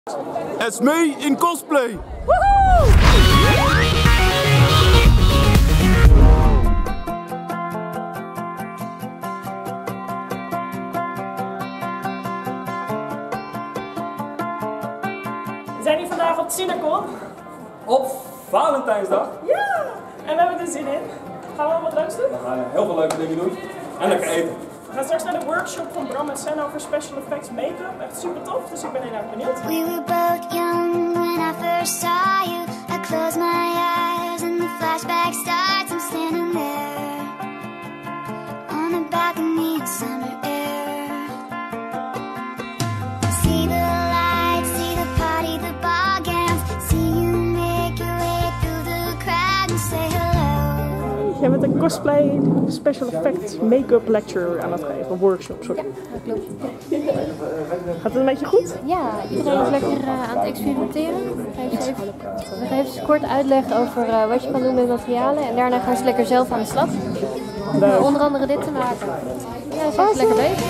Esmee in cosplay! Woehoe! We zijn hier vandaag op Cinecon. Op Valentijnsdag. Ja! En we hebben er zin in. Gaan we al wat leuks doen? We gaan heel veel leuke dingen doen. En lekker eten. We gaan straks naar de workshop van Bram en Sen over special effects make-up. Echt super tof, dus ik ben heel erg benieuwd. We were both young when I first saw you. I close my eyes and the flashback starts. I'm standing there on the balcony in summer air. See the lights, see the party, the ball gowns. See you make your way through the crowd and say hello. Jij bent een cosplay special effects make-up lecture aan het geven, workshop, sorry. Ja, dat klopt. Gaat het een beetje goed? Ja, iedereen is lekker aan het experimenteren. We gaan even kort uitleg over wat je kan doen met materialen en daarna gaan ze lekker zelf aan de slag. Om onder andere dit te maken. Ja, ze zijn echt lekker bezig.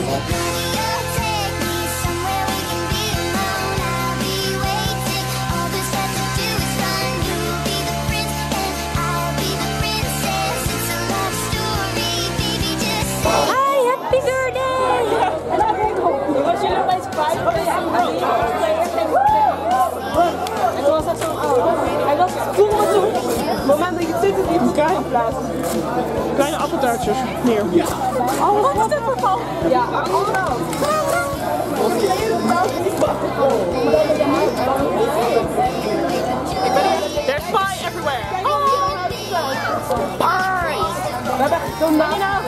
En toen was dat zo'n oude. Hij was toen maar toen. Op het moment dat je dit in die elkaar gaat plaatsen. Kleine appeltaartjes. Hier. Oh, wat is dit voor val? Ja, allemaal. There's pie everywhere. Pie! We hebben zo'n naam.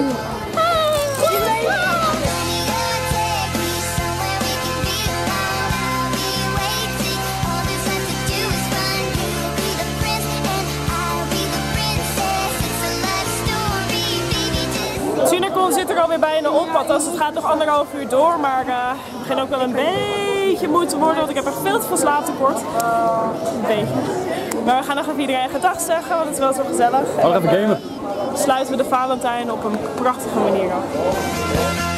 Cinecon zit er alweer bijna op, althans het gaat nog 1,5 uur door, maar het begint ook wel een beetje moe te worden, want ik heb echt veel te veel slaaptekort. Een beetje. Maar we gaan nog even iedereen gedag zeggen, want het is wel zo gezellig. Even gamen. Sluiten we de Valentijn op een prachtige manier af.